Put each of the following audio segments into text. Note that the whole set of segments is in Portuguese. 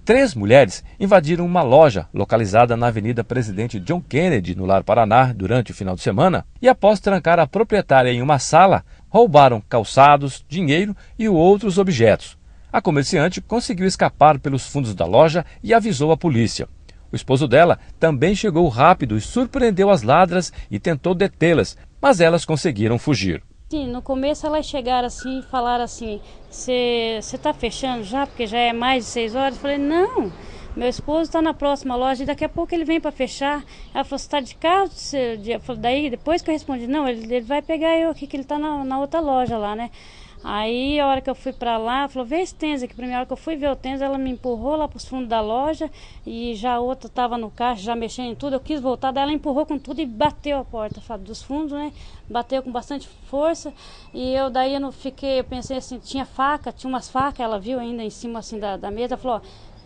3 mulheres invadiram uma loja localizada na Avenida Presidente John Kennedy, no Lar Paraná, durante o final de semana e, após trancar a proprietária em uma sala, roubaram calçados, dinheiro e outros objetos. A comerciante conseguiu escapar pelos fundos da loja e avisou a polícia. O esposo dela também chegou rápido e surpreendeu as ladras e tentou detê-las, mas elas conseguiram fugir. Sim, no começo elas chegaram assim e falaram assim, você está fechando já, porque já é mais de 6 horas? Eu falei, não, meu esposo está na próxima loja e daqui a pouco ele vem para fechar. Ela falou, você está de carro? Eu falei, daí, depois que eu respondi, não, ele vai pegar eu aqui, que ele está na outra loja lá, né? Aí, a hora que eu fui pra lá, ela falou, vê esse tênis aqui. Primeira hora que eu fui ver o tênis, ela me empurrou lá pros fundos da loja e já a outra tava no caixa, já mexendo em tudo. Eu quis voltar, daí ela empurrou com tudo e bateu a porta dos fundos, né? Bateu com bastante força e daí eu não fiquei, eu pensei assim, tinha umas facas, ela viu ainda em cima assim da mesa, falou,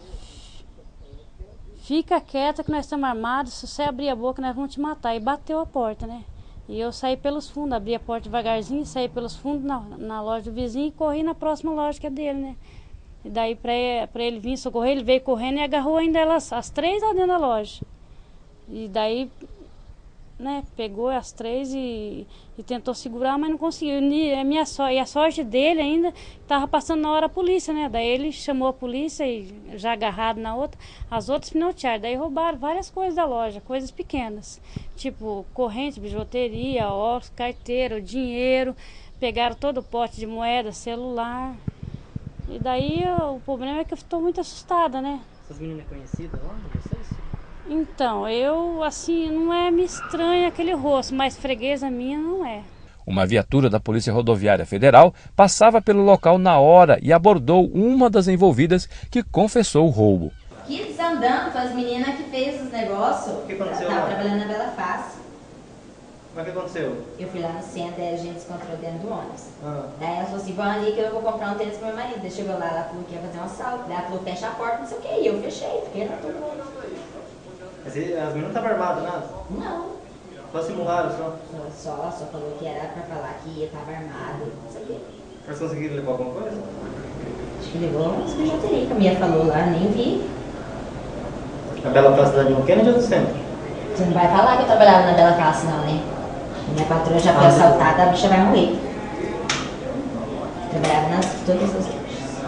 ó, fica quieta que nós estamos armados, se você abrir a boca nós vamos te matar. E bateu a porta, né? E eu saí pelos fundos, abri a porta devagarzinho, saí pelos fundos na loja do vizinho e corri na próxima loja que é dele, né? E daí pra ele vir socorrer, ele veio correndo e agarrou ainda as 3 lá dentro da loja. E daí, né, pegou as 3 e tentou segurar, mas não conseguiu. E a sorte dele ainda, tava passando na hora a polícia, né? Daí ele chamou a polícia e já agarrado na outra, as outras pinotearam. Daí roubaram várias coisas da loja, coisas pequenas, tipo corrente, bijuteria, óculos, carteira, dinheiro, pegaram todo o pote de moeda, celular. E daí o problema é que eu estou muito assustada, né? Essas meninas conhecidas lá de vocês? Então, assim, não é me estranha aquele rosto, mas freguesa minha não é. Uma viatura da Polícia Rodoviária Federal passava pelo local na hora e abordou uma das envolvidas que confessou o roubo. Que desandando com as meninas que fez os negócios. O que aconteceu? Tava trabalhando na Bela Face. Mas o que aconteceu? Eu fui lá no centro, aí a gente se encontrou dentro do ônibus. Daí ela falou assim, vão ali que eu vou comprar um tênis pro meu marido. Daí chegou lá, ela falou que ia fazer um assalto. Daí ela falou, fecha a porta, não sei o que. E eu fechei, fiquei lá todo mundo. Mas as meninas não estavam armadas, nada? Não. Só simularam, Só falou que era pra falar que ia, tava armado, não sei o que. Mas conseguiram levar alguma coisa? Acho que levou umas bijuterias que a minha falou lá, nem vi. Na Bela Praça da John Kennedy ou do centro? Você não vai falar que eu trabalhava na Bela Classe não, né? Minha patroa já foi assaltada, a bicha vai morrer. Trabalhava todas as lojas.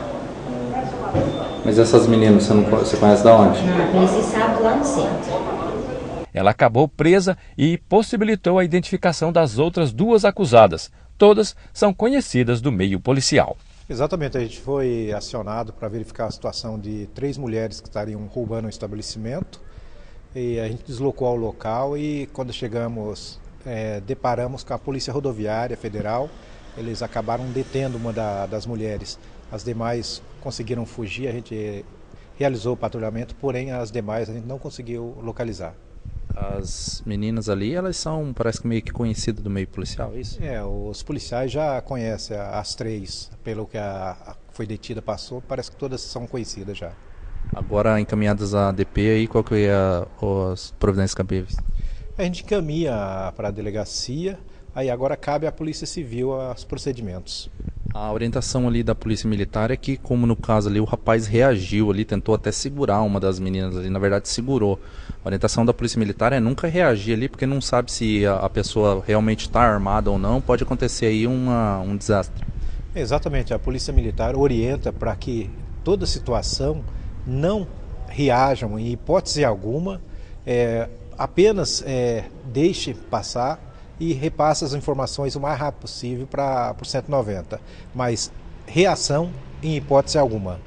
Mas essas meninas, você conhece de onde? Não, eu conheci sábado lá no centro. Ela acabou presa e possibilitou a identificação das outras 2 acusadas. Todas são conhecidas do meio policial. Exatamente, a gente foi acionado para verificar a situação de 3 mulheres que estariam roubando um estabelecimento. E a gente deslocou ao local e quando chegamos, deparamos com a Polícia Rodoviária Federal. Eles acabaram detendo uma das mulheres. As demais conseguiram fugir, a gente realizou o patrulhamento, porém as demais a gente não conseguiu localizar. As meninas ali, elas são, parece que meio que conhecidas do meio policial, é isso? Os policiais já conhecem as 3, pelo que a foi detida passou, parece que todas são conhecidas já. Agora encaminhadas à DP, aí qual que é as providências cabíveis? A gente encaminha para a delegacia, aí agora cabe à Polícia Civil os procedimentos. A orientação ali da Polícia Militar é que, como no caso ali, o rapaz reagiu ali, tentou até segurar uma das meninas ali, na verdade segurou. A orientação da Polícia Militar é nunca reagir ali, porque não sabe se a pessoa realmente está armada ou não, pode acontecer aí um desastre. Exatamente, a Polícia Militar orienta para que toda situação não reajam em hipótese alguma, apenas deixe passar e repassa as informações o mais rápido possível para o 190, mas reação em hipótese alguma.